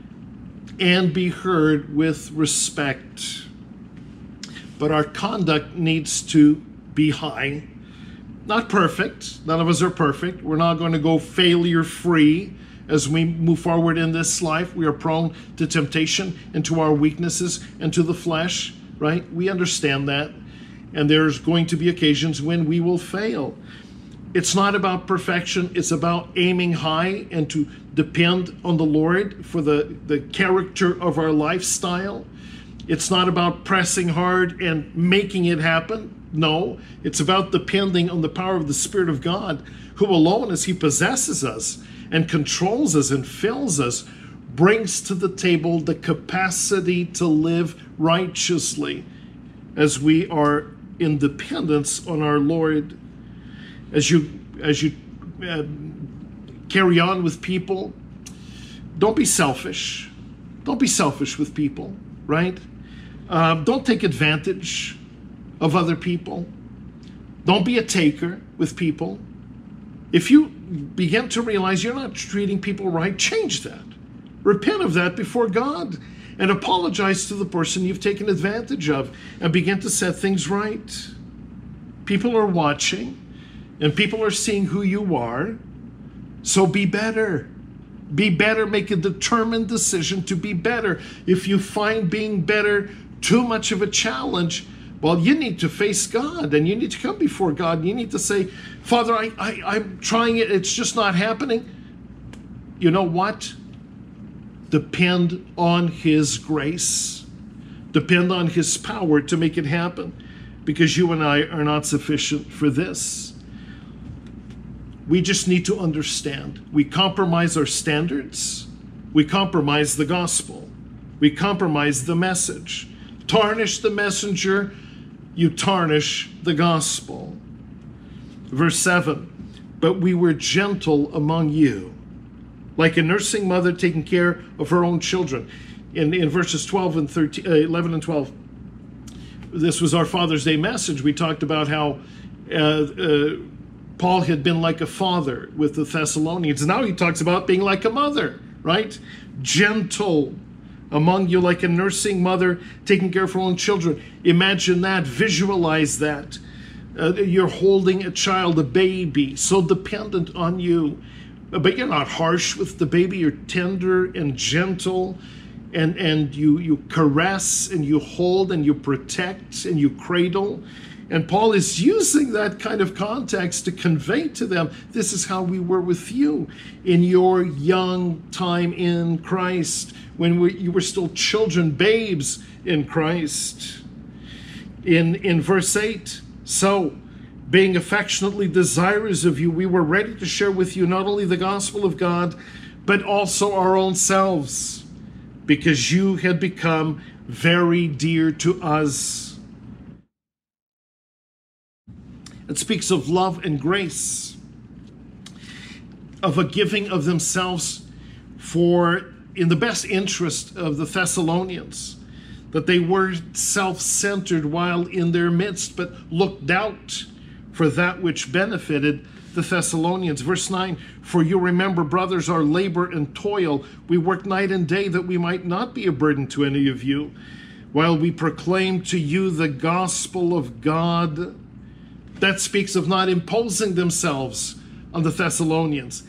and be heard with respect. But our conduct needs to be high. Not perfect. None of us are perfect. We're not going to go failure-free as we move forward in this life. We are prone to temptation and to our weaknesses and to the flesh, right? We understand that. And there's going to be occasions when we will fail. It's not about perfection. It's about aiming high and to depend on the Lord for the, the character of our lifestyle. It's not about pressing hard and making it happen. No, it's about depending on the power of the Spirit of God, who alone, as he possesses us and controls us and fills us, brings to the table the capacity to live righteously as we are in dependence on our Lord. As you, as you uh, carry on with people, don't be selfish. Don't be selfish with people, right? Uh, don't take advantage of other people. Don't be a taker with people. If you begin to realize you're not treating people right, change that. Repent of that before God and apologize to the person you've taken advantage of and begin to set things right. People are watching and people are seeing who you are. So be better. Be better. Make a determined decision to be better. If you find being better too much of a challenge, well, you need to face God and you need to come before God. And you need to say, Father, I, I, I'm trying it. It's just not happening. You know what? Depend on his grace. Depend on his power to make it happen, because you and I are not sufficient for this. We just need to understand. We compromise our standards. We compromise the gospel. We compromise the message. Tarnish the messenger, you tarnish the gospel. Verse seven, but we were gentle among you, like a nursing mother taking care of her own children. In, in verses twelve and thirteen, uh, eleven and twelve, this was our Father's Day message. We talked about how uh, uh, Paul had been like a father with the Thessalonians. Now he talks about being like a mother, right? Gentle among you, like a nursing mother taking care of her own children. Imagine that. Visualize that. Uh, you're holding a child, a baby, so dependent on you. But you're not harsh with the baby. You're tender and gentle. And, and you, you caress and you hold and you protect and you cradle. And Paul is using that kind of context to convey to them, this is how we were with you in your young time in Christ, when we, you were still children, babes in Christ. In, in verse eight, so, being affectionately desirous of you, we were ready to share with you not only the gospel of God, but also our own selves, because you had become very dear to us. It speaks of love and grace, of a giving of themselves for, in the best interest of the Thessalonians, that they were self-centered while in their midst, but looked out for that which benefited the Thessalonians. Verse nine, for you remember, brothers, our labor and toil. We work night and day that we might not be a burden to any of you, while we proclaim to you the gospel of God. That speaks of not imposing themselves on the Thessalonians.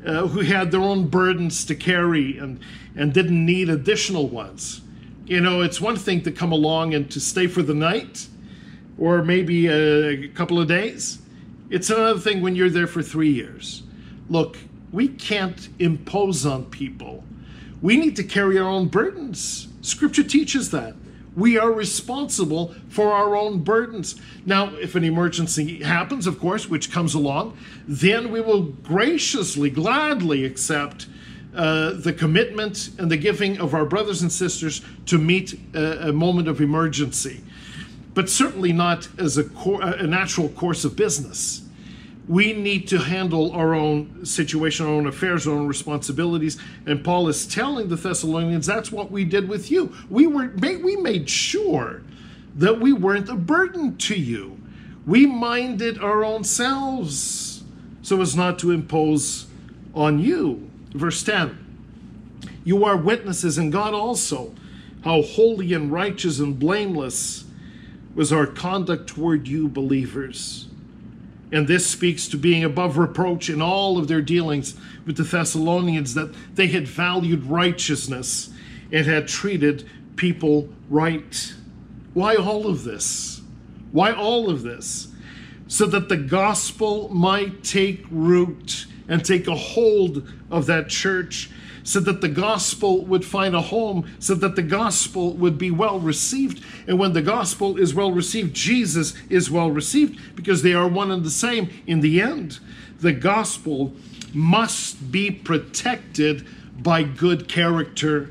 uh, who had their own burdens to carry and, and didn't need additional ones. You know, it's one thing to come along and to stay for the night or maybe a, a couple of days. It's another thing when you're there for three years. Look, we can't impose on people. We need to carry our own burdens. Scripture teaches that. We are responsible for our own burdens. Now, if an emergency happens, of course, which comes along, then we will graciously, gladly accept uh, the commitment and the giving of our brothers and sisters to meet a, a moment of emergency, but certainly not as a, cor- a natural course of business. We need to handle our own situation, our own affairs, our own responsibilities. And Paul is telling the Thessalonians, that's what we did with you. We were, we made sure that we weren't a burden to you. We minded our own selves so as not to impose on you. Verse ten, you are witnesses, and God also, how holy and righteous and blameless was our conduct toward you believers. And this speaks to being above reproach in all of their dealings with the Thessalonians, that they had valued righteousness and had treated people right. Why all of this? Why all of this? So that the gospel might take root and take a hold of that church, so that the gospel would find a home, so that the gospel would be well received. And when the gospel is well received, Jesus is well received, because they are one and the same in the end. The gospel must be protected by good character.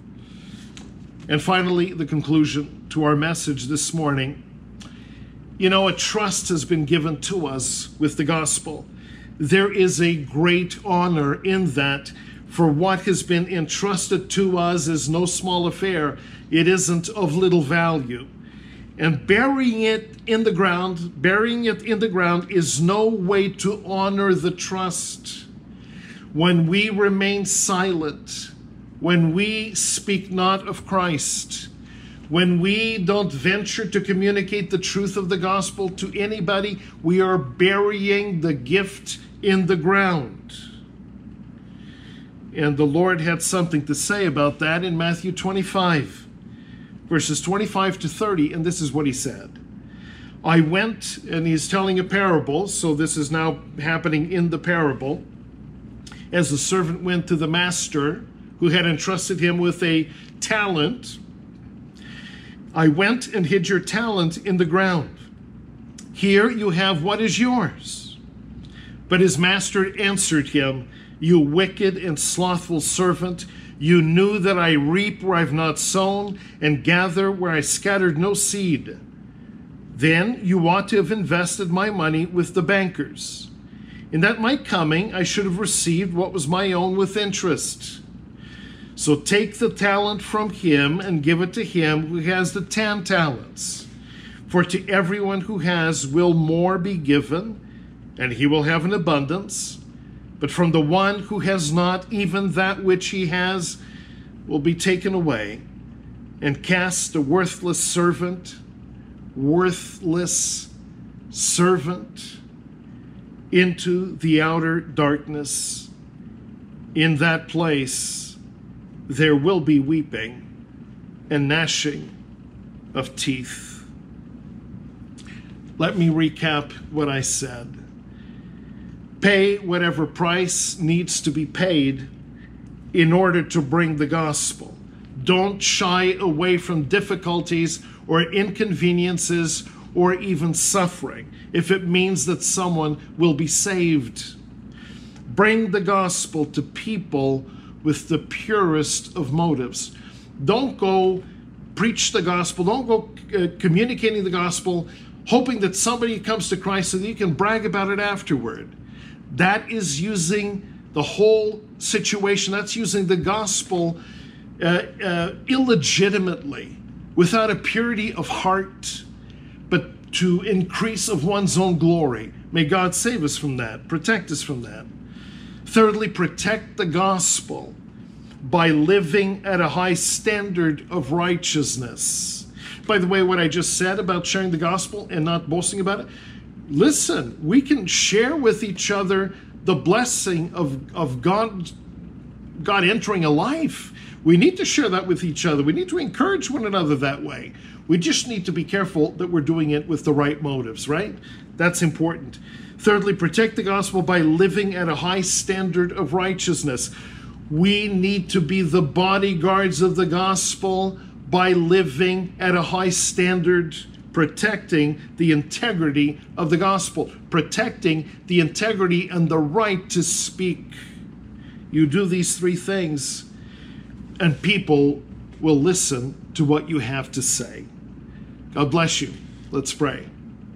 And finally, the conclusion to our message this morning. You know, a trust has been given to us with the gospel. There is a great honor in that. For what has been entrusted to us is no small affair. It isn't of little value. And burying it in the ground, burying it in the ground is no way to honor the trust. When we remain silent, when we speak not of Christ, when we don't venture to communicate the truth of the gospel to anybody, we are burying the gift in the ground. And the Lord had something to say about that in Matthew twenty-five, verses twenty-five to thirty, and this is what he said. I went, and he's telling a parable, so this is now happening in the parable, as the servant went to the master who had entrusted him with a talent. I went and hid your talent in the ground. Here you have what is yours. But his master answered him, you wicked and slothful servant, you knew that I reap where I've not sown and gather where I scattered no seed. Then you ought to have invested my money with the bankers, and at my coming I should have received what was my own with interest. So take the talent from him and give it to him who has the ten talents. For to everyone who has will more be given, and he will have an abundance. But from the one who has not, even that which he has will be taken away. And cast a worthless servant, worthless servant, into the outer darkness. In that place there will be weeping and gnashing of teeth. Let me recap what I said. Pay whatever price needs to be paid in order to bring the gospel. Don't shy away from difficulties or inconveniences or even suffering if it means that someone will be saved. Bring the gospel to people with the purest of motives. Don't go preach the gospel. Don't go uh, communicating the gospel, hoping that somebody comes to Christ so that you can brag about it afterward. That is using the whole situation, that's using the gospel uh, uh, illegitimately, without a purity of heart, but to increase of one's own glory. May God save us from that, protect us from that. Thirdly, protect the gospel by living at a high standard of righteousness. By the way, what I just said about sharing the gospel and not boasting about it, listen, we can share with each other the blessing of, of God, God entering a life. We need to share that with each other. We need to encourage one another that way. We just need to be careful that we're doing it with the right motives, right? That's important. Thirdly, protect the gospel by living at a high standard of righteousness. We need to be the bodyguards of the gospel by living at a high standard, protecting the integrity of the gospel, protecting the integrity and the right to speak. You do these three things, and people will listen to what you have to say. God bless you. Let's pray.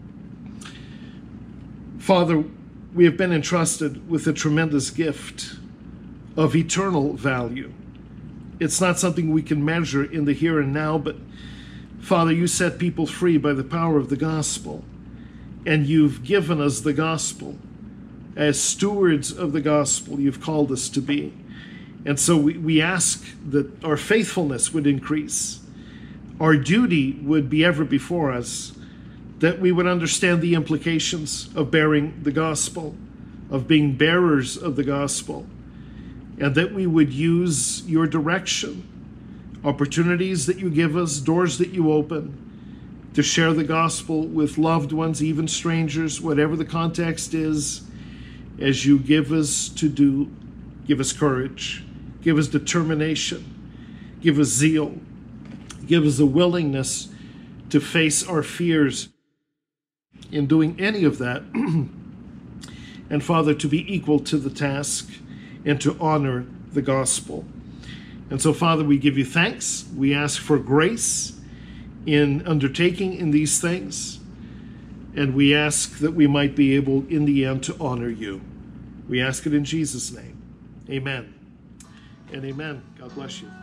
Father, we have been entrusted with a tremendous gift of eternal value. It's not something we can measure in the here and now, but Father, you set people free by the power of the gospel, and you've given us the gospel. As stewards of the gospel, you've called us to be. And so we, we ask that our faithfulness would increase, our duty would be ever before us, that we would understand the implications of bearing the gospel, of being bearers of the gospel, and that we would use your direction, opportunities that you give us, doors that you open, to share the gospel with loved ones, even strangers, whatever the context is, as you give us to do. Give us courage, give us determination, give us zeal, give us a willingness to face our fears in doing any of that. And Father, to be equal to the task and to honor the gospel. And so, Father, we give you thanks. We ask for grace in undertaking in these things. And we ask that we might be able, in the end, to honor you. We ask it in Jesus' name. Amen. And amen. God bless you.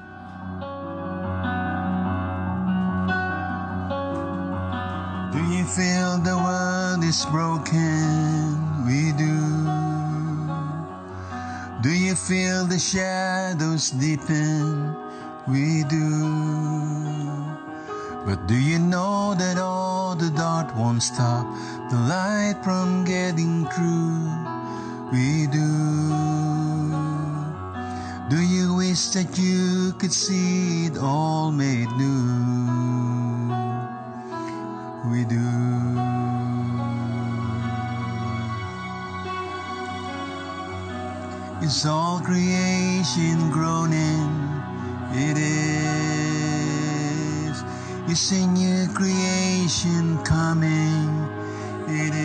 Do you feel the world is broken? We do. Do you feel the shadows deepen? We do. But do you know that all the dark won't stop the light from getting through? We do. Do you wish that you could see it all made new? We do. It's all creation groaning, it is. It's a new creation coming, it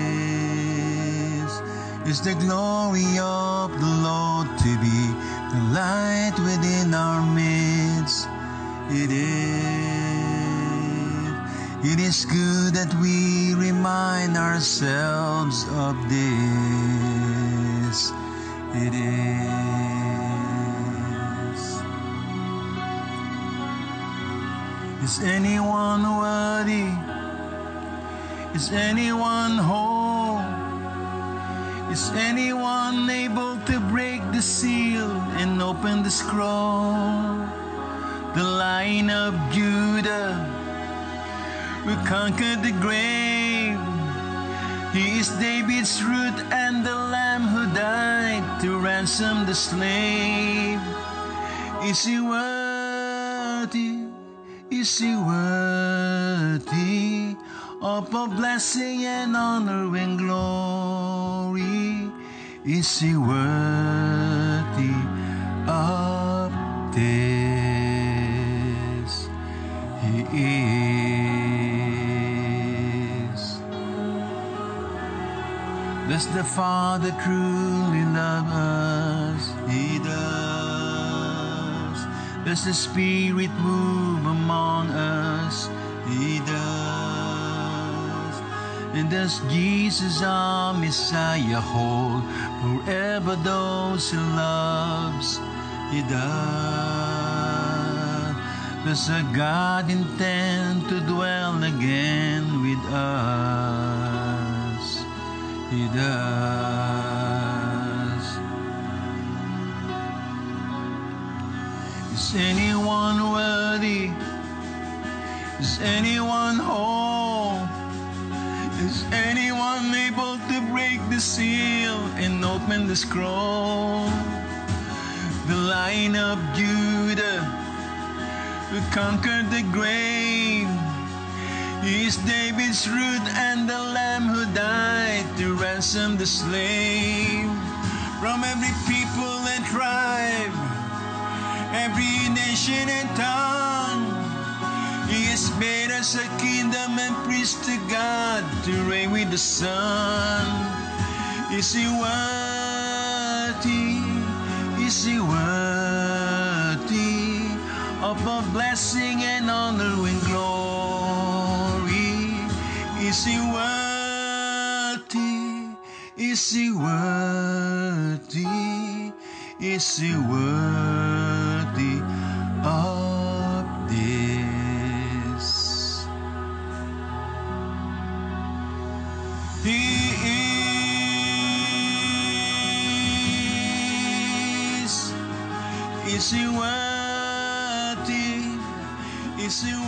is. It's the glory of the Lord to be the light within our midst, it is. It is good that we remind ourselves of this. It is. Is anyone worthy? Is anyone whole? Is anyone able to break the seal and open the scroll? The Lion of Judah who conquered the grave. He is David's root and the Lamb who died to ransom the slave. Is he worthy? Is he worthy of a blessing and honor and glory? Is he worthy of this? He is. Does the Father truly love us? He does. Does the Spirit move among us? He does. And does Jesus our Messiah hold forever those he loves? He does. Does a God intend to dwell again with us? He does. Is anyone worthy? Is anyone whole? Is anyone able to break the seal and open the scroll? The Lion of Judah, who conquered the grave, he is David's root and the Lamb who died to ransom the slave. From every people and tribe, every nation and tongue, he has made us a kingdom and priest to God to reign with the Son. Is he worthy? Is he worthy of a blessing and honor and glory? Is he worthy? Is he worthy? Is he worthy of this? He is. Is he worthy? Is he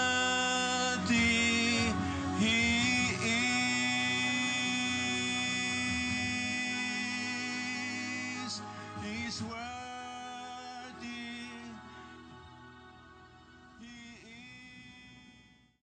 worthy? He is. He is worthy.